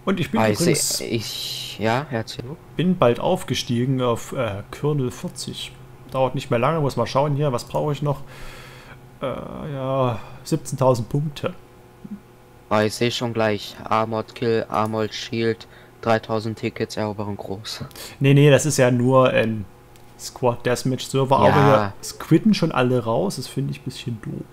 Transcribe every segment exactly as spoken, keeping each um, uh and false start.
Und ich bin Also übrigens ich, ja, erzähl. bin bald aufgestiegen auf äh, Kernel vierzig. Dauert nicht mehr lange, muss mal schauen hier, was brauche ich noch? Äh, ja, siebzehntausend Punkte. Aber ich sehe schon gleich, Armored Kill, Armored Shield, dreitausend Tickets, Eroberung groß. Nee, nee, das ist ja nur ein Squad Deathmatch Server, Ja. aber hier squitten schon alle raus, das finde ich ein bisschen doof.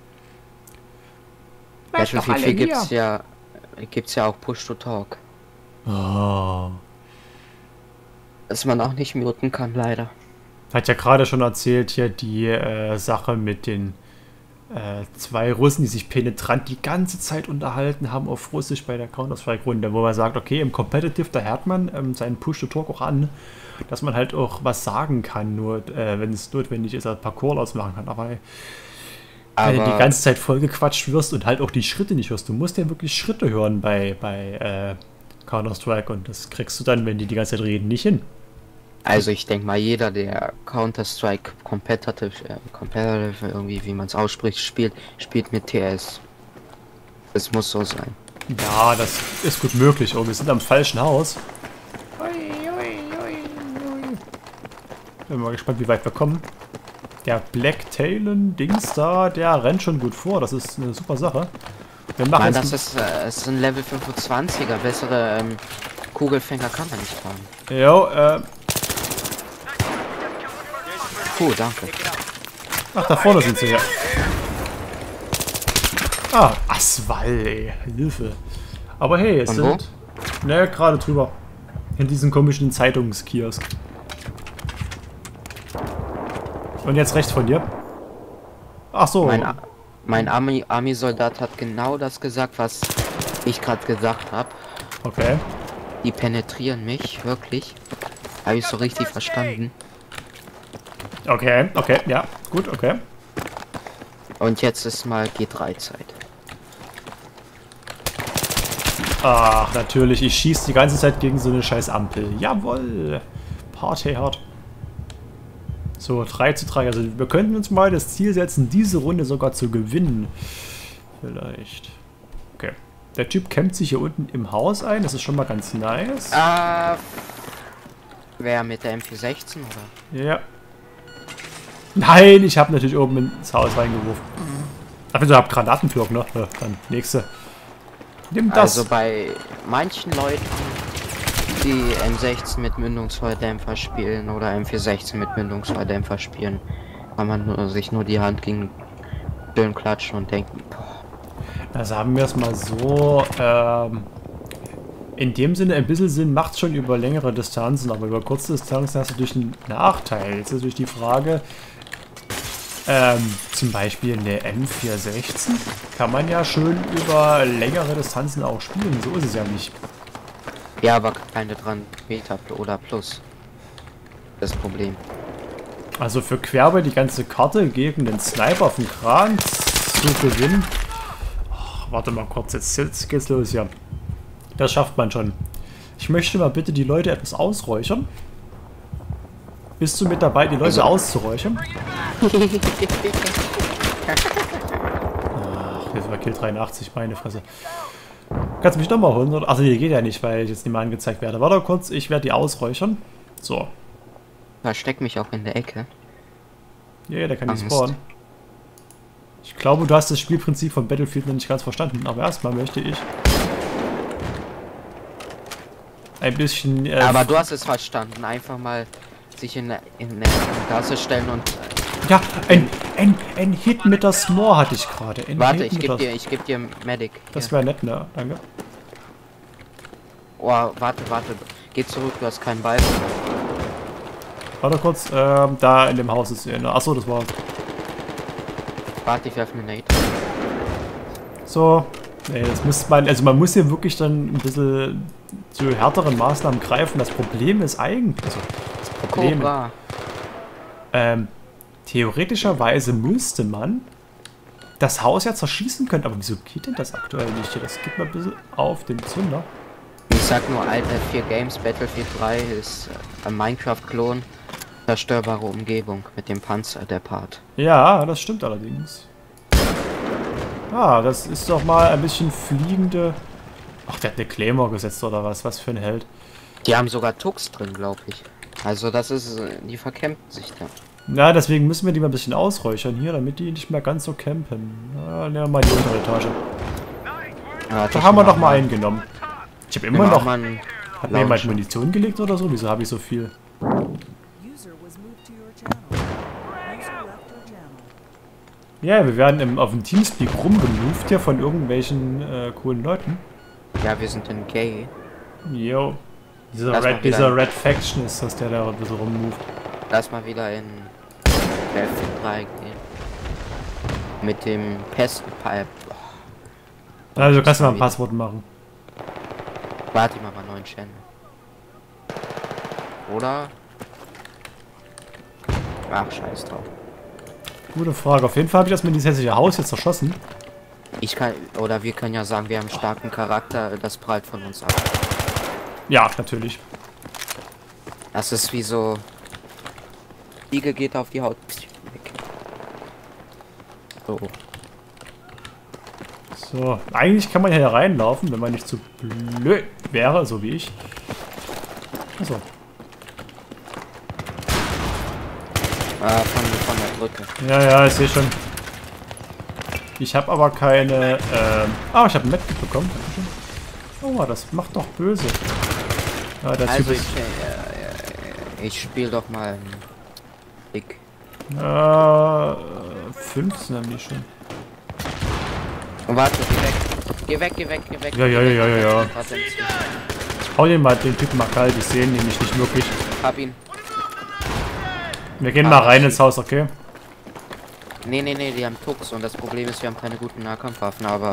Battlefield vier gibt's ja, gibt's ja auch Push to Talk. Oh. Dass man auch nicht muten kann, leider. Hat ja gerade schon erzählt hier die äh, Sache mit den äh, zwei Russen, die sich penetrant die ganze Zeit unterhalten haben auf Russisch bei der Counter-Strike-Runde, wo man sagt, okay, im Competitive, da hört man ähm, seinen Push-to-Talk auch an, dass man halt auch was sagen kann, nur äh, wenn es notwendig ist, ein paar Callouts machen kann. Aber wenn du die Aber ganze Zeit vollgequatscht wirst und halt auch die Schritte nicht hörst, du musst ja wirklich Schritte hören bei, bei äh, Counter-Strike und das kriegst du dann, wenn die die ganze Zeit reden, nicht hin. also ich denke mal, jeder, der Counter-Strike Competitive, äh, Competitive irgendwie, wie man es ausspricht, spielt, spielt mit T S. Es muss so sein. Ja, das ist gut möglich. Oh, wir sind am falschen Haus. Bin mal gespannt, wie weit wir kommen. Der Black Talon Dings da, der rennt schon gut vor. Das ist eine super Sache. Wir machen Nein, jetzt das ist, äh, es ist ein Level fünfundzwanziger. Bessere ähm, Kugelfänger kann man nicht haben. Jo, äh. Cool, danke. Ach, da vorne sind sie ja. Ah, Aswall, ey. Hilfe. Aber hey, es Und sind. Ne, gerade drüber. In diesem komischen Zeitungskiosk. Und jetzt rechts von dir. Ach so. Mein, A- mein Army- Army-Soldat hat genau das gesagt, was ich gerade gesagt habe. Okay. Die penetrieren mich, wirklich. Habe ich so richtig verstanden. Okay, okay, ja. Gut, okay. Und jetzt ist mal G drei Zeit. Ach, natürlich. Ich schieße die ganze Zeit gegen so eine scheiß Ampel. Jawoll. Party hard. So, drei zu drei. Also wir könnten uns mal das Ziel setzen, diese Runde sogar zu gewinnen. Vielleicht. Okay. Der Typ kämpft sich hier unten im Haus ein. Das ist schon mal ganz nice. Äh, wer mit der M vier sechzehn oder? Ja. Nein, ich habe natürlich oben ins Haus reingeworfen. Ach, du habt Granatenflock, ne? Ja, dann nächste. Nimm das. Also bei manchen Leuten, die M sechzehn mit Mündungsfeuerdämpfer spielen oder M vier sechzehn mit Mündungsfeuerdämpfer spielen, kann man nur, sich nur die Hand gegen Stirn klatschen und denken, boah. Also haben wir es mal so. Ähm, in dem Sinne, ein bisschen Sinn macht schon über längere Distanzen, aber über kurze Distanzen hast du natürlich einen Nachteil. Jetzt ist natürlich die Frage, ähm, zum Beispiel eine M vier sechzehn kann man ja schön über längere Distanzen auch spielen. So ist es ja nicht. Ja, aber keine dran Meter oder plus. Das Problem. Also für quer über die ganze Karte gegen den Sniper von Kran zu gewinnen. Ach, warte mal kurz, jetzt, jetzt geht's los hier. Das schafft man schon. Ich möchte mal bitte die Leute etwas ausräuchern. Bist du mit dabei, die Leute Also- auszuräuchern? Ach, jetzt war Kill dreiundachtzig, meine Fresse. Kannst du mich nochmal holen? Oder? Achso, die geht ja nicht, weil ich jetzt nicht mehr angezeigt werde. Warte kurz, ich werde die ausräuchern. So. Versteck mich auch in der Ecke. Ja, yeah, der kann nicht Angst. spawnen. Ich glaube, du hast das Spielprinzip von Battlefield noch nicht ganz verstanden, aber erstmal möchte ich ein bisschen... Äh, Aber du hast es verstanden. Einfach mal sich in, in eine Gasse stellen und... ja, ein, ein, ein Hit mit der S'more hatte ich gerade. Ein Warte, Hit ich mit gebe der- dir, ich gebe dir Medic. Das Hier. wäre nett, ne? Danke. Oh, warte, warte. Geh zurück, du hast keinen Ball. Warte kurz, ähm, da in dem Haus ist einer. Achso, das war... Warte, ich werfe eine Nate. So. Nee, das muss man... Also man muss hier wirklich dann ein bisschen zu härteren Maßnahmen greifen. Das Problem ist eigentlich... Also, das Problem... Cobra. Ähm, theoretischerweise müsste man das Haus ja zerschießen können. Aber wieso geht denn das aktuell nicht hier? Das gibt mal ein bisschen auf den Zunder. Ich sag nur, Alter, vier Games, Battlefield drei ist äh, ein Minecraft-Klon. Zerstörbare Umgebung mit dem Panzer, der Part. Ja, das stimmt allerdings. Ah, das ist doch mal ein bisschen fliegende Ach, der hat eine Claymore gesetzt oder was? Was für ein Held. Die haben sogar Tux drin, glaube ich. Also das ist, äh, die verkämpfen sich da. Na, deswegen müssen wir die mal ein bisschen ausräuchern hier, damit die nicht mehr ganz so campen. Na, nehmen wir mal die untere Etage. Ja, Da haben wir noch mal eingenommen. Ich habe immer noch... Man Hat mir jemand Munition gelegt oder so? Wieso habe ich so viel? Ja, wir werden im, auf dem Teamspeak rumgemoved hier von irgendwelchen äh, coolen Leuten. Ja, wir sind in Gay. Jo. Dieser, Lass mal Red, dieser wieder- Red Faction ist das, der da ein bisschen rummoved. Lass mal wieder in F drei gehen. Mit dem Pestpipe. Also kannst du mal ein Passwort machen. Warte mal mal neuen Channel. Oder? Ach, scheiß drauf. Gute Frage. Auf jeden Fall habe ich das mit dieses hässliche Haus jetzt zerschossen. Ich kann, oder wir können ja sagen, wir haben einen starken Charakter, das prallt von uns ab. Ja, natürlich. Das ist wie so... Fliege geht auf die Haut. Weg. So. So, eigentlich kann man hier reinlaufen, wenn man nicht zu blöd wäre, so wie ich. Achso. Äh, von, von der Brücke. Ja, ja, ich sehe schon. Ich habe aber keine... Ähm ah, ich habe ein Medkit bekommen. Dankeschön. Oh, das macht doch böse. Ja, der Also Typ ich, ist... äh, äh, ich spiele doch mal Dick. Äh, fünfzehn haben die schon. Und warte, geh weg. Geh weg, geh weg, geh weg. Ja, ja, geh ja, weg. ja, ja. Warte, Hau den mal den Typen mal kalt, ich sehe ihn nämlich nicht wirklich. hab ihn. Wir gehen Ah, mal rein shit. ins Haus, okay? Nee, nee, nee, die haben Tux und das Problem ist, wir haben keine guten Nahkampfwaffen, aber...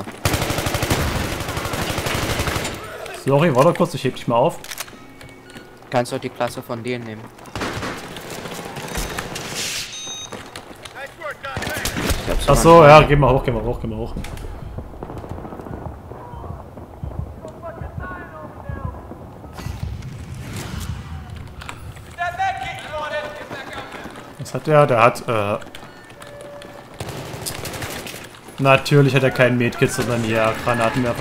Sorry, warte kurz, ich heb dich mal auf. Kannst du die Klasse von denen nehmen. Ich hab's Ach so, immer- ja, geh mal hoch, geh mal hoch, geh mal hoch. Was hat der? Der hat, äh... Natürlich hat er keinen Medkit, sondern hier Granatenwerfer.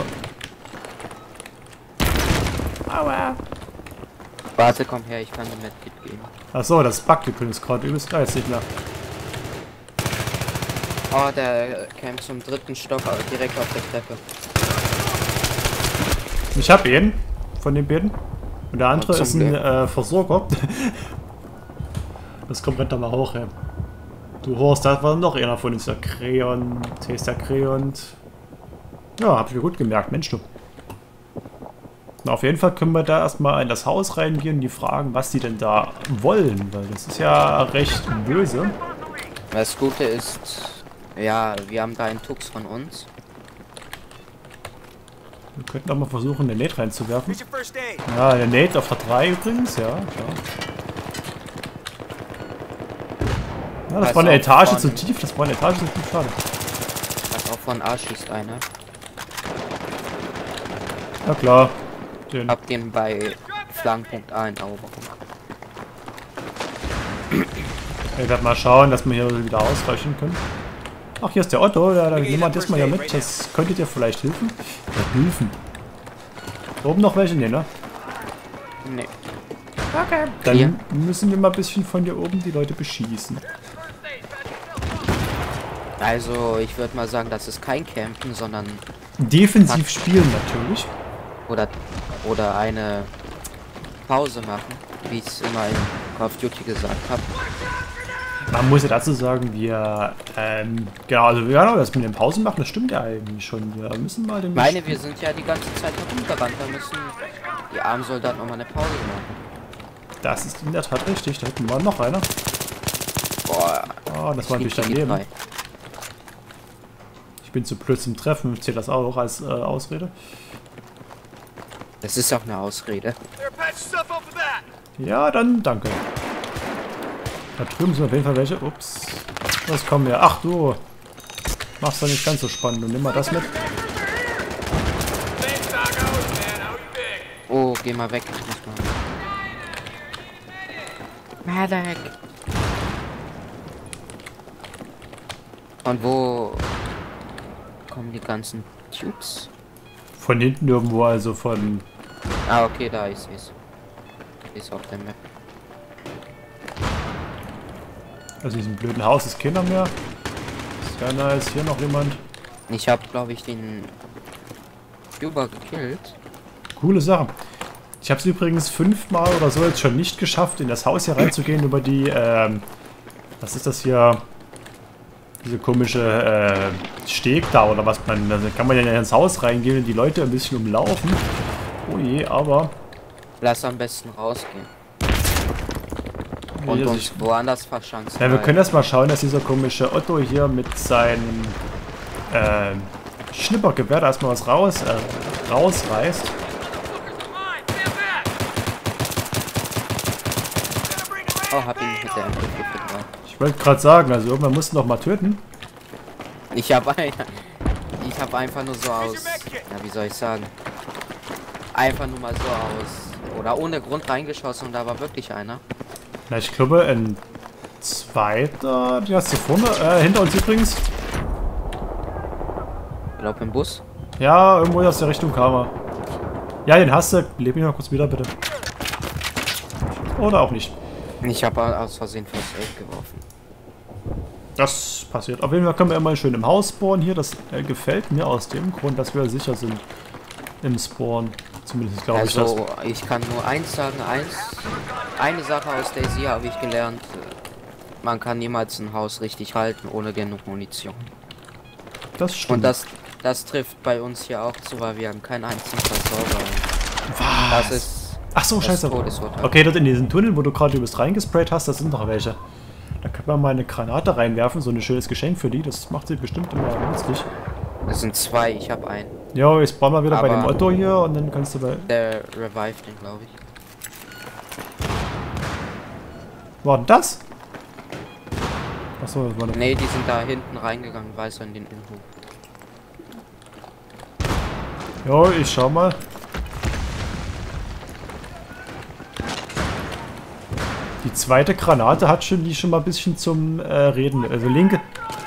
Aua. Warte, komm her, ich kann dir Medkit geben. Ach so, das buggt übrigens gerade übelst geil, nicht mehr. Oh, der kämpft zum dritten Stock aber direkt auf der Treppe. Ich hab ihn von den beiden. Und der andere Und zum ist ein Glück. äh, Versorger. Das kommt rennt da mal hoch, ey. Du Horst, da war noch einer von uns, der Kreon. Hier ist der Kreon. Ja, hab ich mir gut gemerkt, Mensch du. Na, auf jeden Fall können wir da erstmal in das Haus reingehen und die fragen, was die denn da wollen, weil das ist ja recht böse. Das Gute ist, ja, wir haben da einen Tux von uns. Wir könnten auch mal versuchen, den Nate reinzuwerfen. Ja, der Nate auf der drei übrigens, ja, klar. Ja, das Pass war eine auf, Etage von- zu tief, das war eine Etage zu tief, schade. Was auch von A schießt einer. Ja klar. Den. Hab den bei Flankenpunkt A in Eroberung. Ich werde mal schauen, dass wir hier wieder ausweichen können. Ach, hier ist der Otto, ja, da nehmen wir das mal hier mit. Das könnte dir vielleicht helfen. Ja, helfen. Da oben noch welche? Nee, ne? Nee. Okay. Dann Hier. müssen wir mal ein bisschen von hier oben die Leute beschießen. Also, ich würde mal sagen, das ist kein Campen, sondern Defensiv spielen natürlich. oder oder eine Pause machen, wie ich es immer in Call of Duty gesagt habe. Man muss ja dazu sagen, wir, ähm, genau, also ja, das mit den Pausen machen, das stimmt ja eigentlich schon. Wir müssen mal den... Ich meine, wir sind ja die ganze Zeit herumgerannt, da müssen die armen Soldaten noch mal eine Pause machen. Das ist in der Tat richtig, da hinten war noch einer. Boah, Oh, das war ich natürlich lieb die daneben. drei. Ich bin zu blöd zum Treffen, zählt das auch als äh, Ausrede? Das ist auch eine Ausrede. Ja, dann danke. Da drüben sind auf jeden Fall welche. Ups. Was kommen wir? Ach du. Mach's doch nicht ganz so spannend. Und nimm mal das mit. Oh, geh mal weg. Ich muss mal. Medic. Und wo kommen die ganzen Tubes? Von hinten irgendwo, also von... Ah, okay, da ist es. Ist auf der Map. Also in diesem blöden Haus ist keiner mehr. Sehr nice. Hier noch jemand. Ich habe, glaube ich, den Cuba gekillt. Coole Sache. Ich habe es übrigens fünfmal oder so jetzt schon nicht geschafft, in das Haus hier reinzugehen über die, ähm, was ist das hier? Diese komische äh, Steg da oder was man, also kann man ja ins Haus reingehen und die Leute ein bisschen umlaufen. Oh je, aber... Lass am besten rausgehen. Und also uns ich, woanders verschanzen. ja, wir können erst mal schauen, dass dieser komische Otto hier mit seinem äh, Schnippergewehr da erstmal was raus, äh, rausreißt. Oh, hab ihn mit der M P fünf. Ich wollte gerade sagen, also irgendwann mussten noch mal töten. Ich habe ein, ich habe einfach nur so aus, ja, wie soll ich sagen, einfach nur mal so aus oder ohne Grund reingeschossen und da war wirklich einer. Na, ich glaube ein zweiter, die hast du vorne, äh, hinter uns übrigens. Ich glaube im Bus. Ja, irgendwo aus der Richtung kam er. Ja, den hast du. Leb mich mal kurz wieder, bitte. Oder auch nicht. Ich habe aus Versehen First Aid geworfen. Das passiert. Auf jeden Fall können wir immer schön im Haus spawnen hier. Das äh, gefällt mir aus dem Grund, dass wir sicher sind im Spawn. Zumindest glaube ich das. Also ich kann nur eins sagen, eins. Eine Sache aus Daisy habe ich gelernt. Man kann niemals ein Haus richtig halten ohne genug Munition. Das stimmt. Und das, das trifft bei uns hier auch zu, weil wir haben keinen einzigen Versorger. Was? Das ist... Ach so, scheiße. Todesurteil. Okay, dort in diesen Tunnel, wo du gerade übelst reingesprayt hast, da sind noch welche. Da können wir mal eine Granate reinwerfen, so ein schönes Geschenk für die. Das macht sie bestimmt immer nützlich. Das sind zwei, ich habe einen. Ja, ich spawn mal wieder Aber bei dem Otto hier und dann kannst du bei... Der revived den, glaube ich. War denn das? Achso, das war eine... Nee, die sind da hinten reingegangen, weiß in den Innenhof. Ja, ich schau mal. Die zweite Granate hat schon die schon mal ein bisschen zum äh, Reden. Also linke.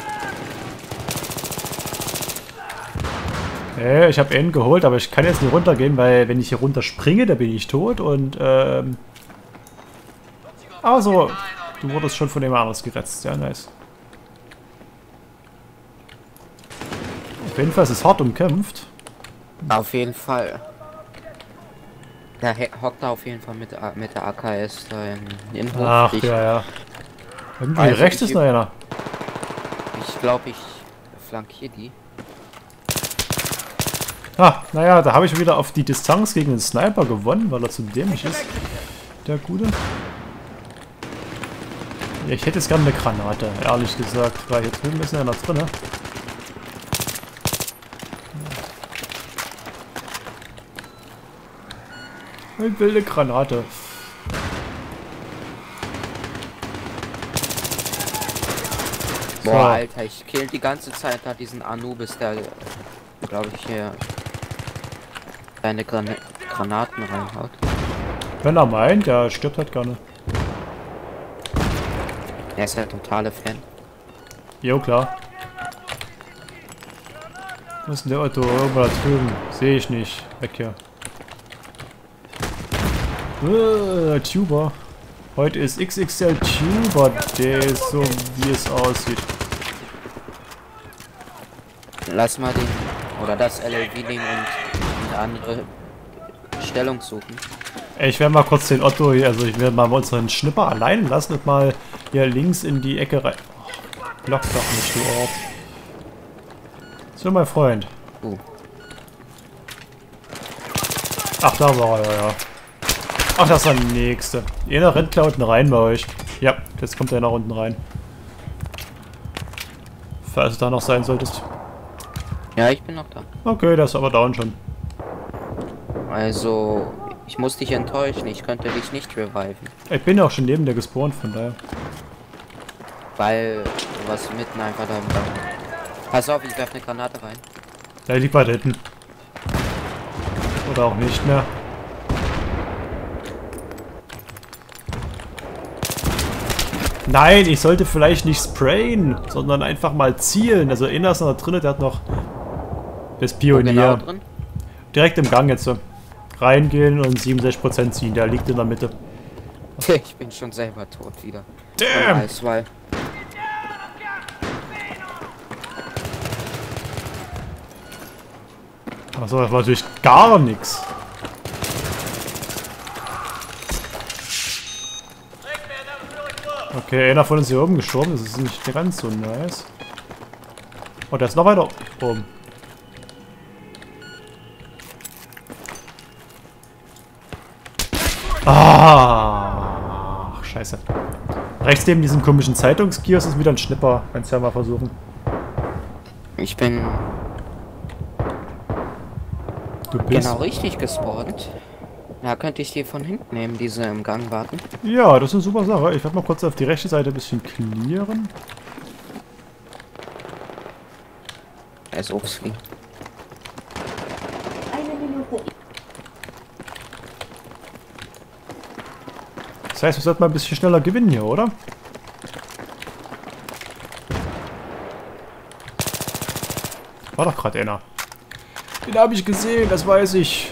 Hey, ich habe einen geholt, aber ich kann jetzt nicht runtergehen, weil wenn ich hier runter springe, da bin ich tot und ähm. Also, du wurdest schon von dem anderes geretzt. Ja, nice. Auf jeden Fall ist es hart umkämpft. Auf jeden Fall. Da hockt er auf jeden Fall mit, mit der A K S da im Innenhof. Ach, ich, ja, ja. Irgendwie also rechts ich, ist noch einer. Ich glaube, ich flankiere die. Ah, naja, da habe ich wieder auf die Distanz gegen den Sniper gewonnen, weil er zu dämlich ist. Der Gute. Ja, ich hätte jetzt gerne eine Granate, ehrlich gesagt, weil hier drüben ist ja noch drin. Eine wilde Granate. Boah, So. Alter, ich kill die ganze Zeit da diesen Anubis, der, glaube ich, hier seine Gran Granaten reinhaut. Wenn er meint, der stirbt halt gerne. Er ist ja der totale Fan. Jo, klar. Wo ist denn der Otto? Irgendwo da drüben. Sehe ich nicht. Weg hier. Uh, Tuber. Heute ist X X L Tuber, der ist so wie es aussieht. Lass mal den oder das L L V nehmen und eine andere Stellung suchen. Ich werde mal kurz den Otto hier, also ich werde mal unseren Schnipper allein lassen und mal hier links in die Ecke rein. Oh, block doch nicht, du Ort. So, mein Freund. Uh. Ach, da war er, ja, ja. Ach, das ist der nächste. Jeder rennt da unten rein bei euch. Ja, jetzt kommt er nach unten rein. Falls du da noch sein solltest. Ja, ich bin noch da. Okay, das ist aber down schon. Also, ich muss dich enttäuschen. Ich könnte dich nicht reviven. Ich bin ja auch schon neben der gespawnt, von daher. Weil du warst mitten einfach da im Gang. Pass auf, ich werfe eine Granate rein. Der liegt weiter hinten. Oder auch nicht mehr. Nein, ich sollte vielleicht nicht sprayen, sondern einfach mal zielen. Also einer ist noch drin, der hat noch das Wo Pionier. genau drin? Direkt im Gang jetzt so. Reingehen und siebenundsechzig Prozent ziehen. Der liegt in der Mitte. Ich bin schon selber tot wieder. Damn! Eiswall. Achso, das war natürlich gar nichts. Okay, einer von uns hier oben gestorben. Das ist nicht ganz so nice. Oh, der ist noch weiter oben. Ah, scheiße. Rechts neben diesem komischen Zeitungskiosk ist wieder ein Schnipper. Kannst ja mal versuchen. Ich bin Du bist. genau richtig gespawnt. Ja, könnte ich die von hinten nehmen, diese im Gang warten. Ja, das ist eine super Sache. Ich werde mal kurz auf die rechte Seite ein bisschen clearen. Er ist Obstling. Das heißt, wir sollten mal ein bisschen schneller gewinnen hier, oder? War doch gerade einer. Den habe ich gesehen, das weiß ich.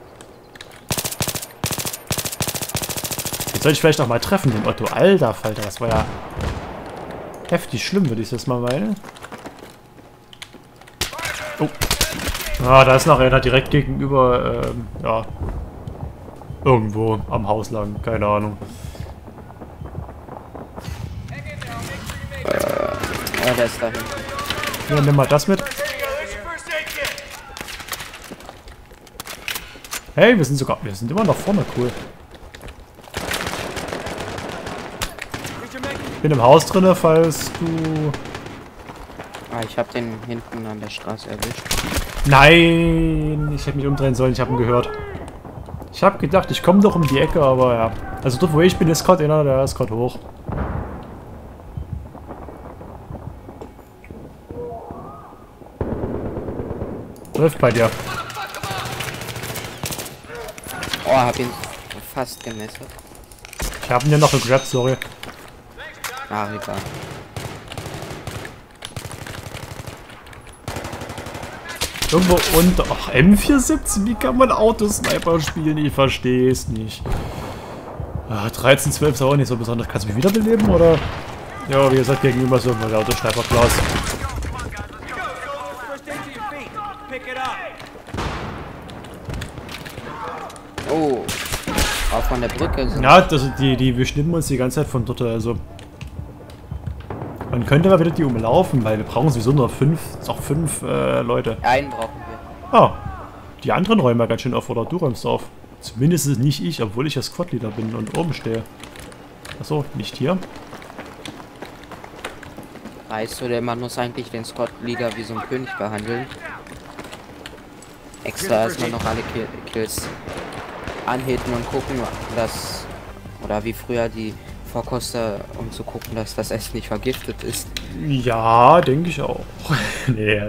Den soll ich vielleicht noch mal treffen, den Otto. Alter Falter, das war ja heftig schlimm, würde ich das mal meinen. Oh. Ah, da ist noch einer direkt gegenüber, ähm, ja. Irgendwo am Haus lang, keine Ahnung. Äh, ja, der ist da hinten. Ja, nimm mal das mit. Hey, wir sind sogar, wir sind immer noch vorne, cool. Ich bin im Haus drinne, falls du... Ah, ich habe den hinten an der Straße erwischt. Nein, ich hätte mich umdrehen sollen, ich habe ihn gehört. Ich habe gedacht, ich komme doch um die Ecke, aber ja. Also dort, wo ich bin, ist gerade einer, der ist gerade hoch. Läuft bei dir. Oh, hab ihn fast gemessert. Ich habe ihn ja noch gegrabt, sorry. Ah, egal. Irgendwo unter... Ach, M vier siebzehn, wie kann man Autosniper spielen? Ich verstehe es nicht. Ah, dreizehn, zwölf ist auch nicht so besonders. Kannst du mich wiederbeleben, oder? Ja, wie gesagt, gegenüber so der Autosniper Klaus. Oh, auch von der Brücke sind. Ja, das, die, die, wir schnippen uns die ganze Zeit von dort, also... Man könnte mal wieder die umlaufen, weil wir brauchen sowieso nur fünf, noch fünf äh, Leute. Einen brauchen wir. Ah, die anderen räumen ja ganz schön auf, oder du räumst auf. Zumindest ist es nicht ich, obwohl ich ja Squad-Leader bin und oben stehe. Achso, nicht hier. Weißt du, der Mann muss eigentlich den Squad-Leader wie so ein König behandeln. Extra erstmal noch alle Kill Kills anhitten und gucken, dass... Oder wie früher die Vorkoster, um zu gucken, dass das Essen nicht vergiftet ist. Ja, denke ich auch. Nee.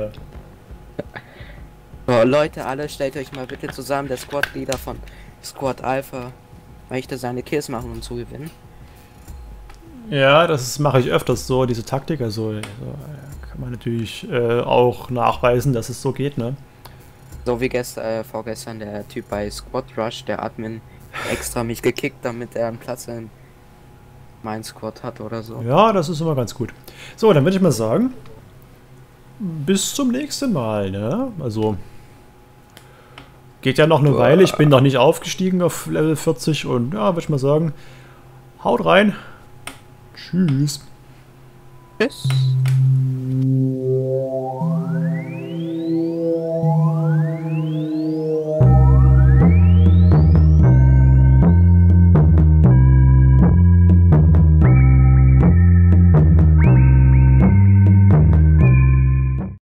So, Leute, alle stellt euch mal bitte zusammen. Der Squad-Leader von Squad Alpha möchte seine Kills machen, um zu gewinnen. Ja, das mache ich öfters so, diese Taktik. Also, also kann man natürlich äh, auch nachweisen, dass es so geht, ne? So wie gestern, äh, vorgestern der Typ bei Squad Rush, der Admin, extra mich gekickt, damit er einen Platz in mein Squad hat oder so. Ja, das ist immer ganz gut. So, dann würde ich mal sagen, bis zum nächsten Mal, ne? Also, geht ja noch eine Weile. Ich bin noch nicht aufgestiegen auf Level vierzig und ja, würde ich mal sagen, haut rein. Tschüss. Tschüss.